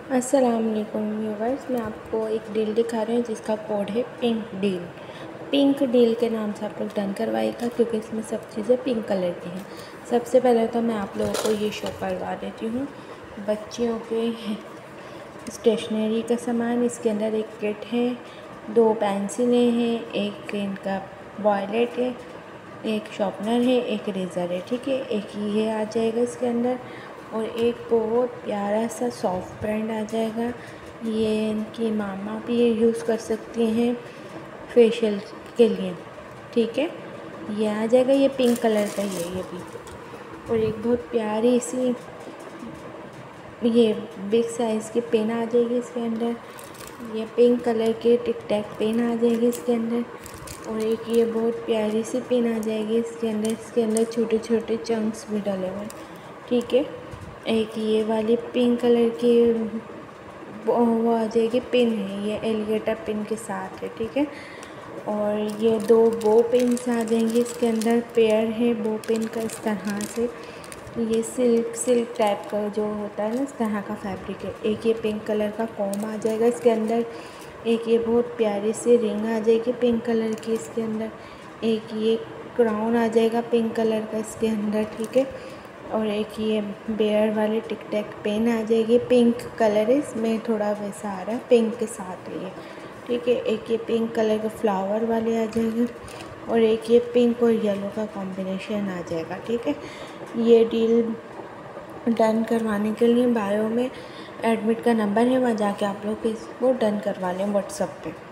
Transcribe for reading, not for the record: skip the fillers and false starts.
अस्सलाम वालेकुम व्यूवर्स, मैं आपको एक डील दिखा रही हूँ जिसका कोड है पिंक डील। पिंक डील के नाम से आप लोग डन करवाइएगा क्योंकि इसमें सब चीज़ें पिंक कलर की हैं। सबसे पहले तो मैं आप लोगों को ये शो करवा देती हूँ बच्चियों के स्टेशनरी का सामान। इसके अंदर एक किट है, 2 पेंसिलें हैं, एक इनका वॉयलेट है, एक शॉर्पनर है, एक रेज़र है, ठीक है। एक ये आ जाएगा इसके अंदर और एक बहुत प्यारा सा सॉफ्ट ब्रांड आ जाएगा। ये इनकी मामा भी यूज़ कर सकती हैं फेशियल के लिए, ठीक है। ये आ जाएगा, ये पिंक कलर का ही है ये भी। और एक बहुत प्यारी सी ये बिग साइज़ की पेन आ जाएगी इसके अंदर। ये पिंक कलर की टिक टैक पेन आ जाएगी इसके अंदर। और एक ये बहुत प्यारी सी पेन आ जाएगी इसके अंदर। इसके अंदर छोटे छोटे चंक्स भी डले हुए, ठीक है। एक ये वाली पिंक कलर की वो आ जाएगी पिन है, ये एलिगेटर पिन के साथ है, ठीक है। और ये 2 बो पिन्स आ जाएंगे इसके अंदर, पेयर है बो पिन का इस तरह से। ये सिल्क टाइप का जो होता है ना, इस तरह का फैब्रिक है। एक ये पिंक कलर का कॉम आ जाएगा इसके अंदर। एक ये बहुत प्यारी सी रिंग आ जाएगी पिंक कलर की इसके अंदर। एक ये क्राउन आ जाएगा पिंक कलर का इसके अंदर, ठीक है। और एक ये बेयर वाली टिक टैक पेन आ जाएगी, पिंक कलर है इसमें, थोड़ा वैसा आ रहा है, पिंक के साथ है ये, ठीक है। एक ये पिंक कलर का फ्लावर वाले आ जाएंगे और एक ये पिंक और येलो का कॉम्बिनेशन आ जाएगा, ठीक है। ये डील डन करवाने के लिए बायो में एडमिट का नंबर है, वहाँ जाके आप लोग इसको डन करवा लें व्हाट्सएप पे।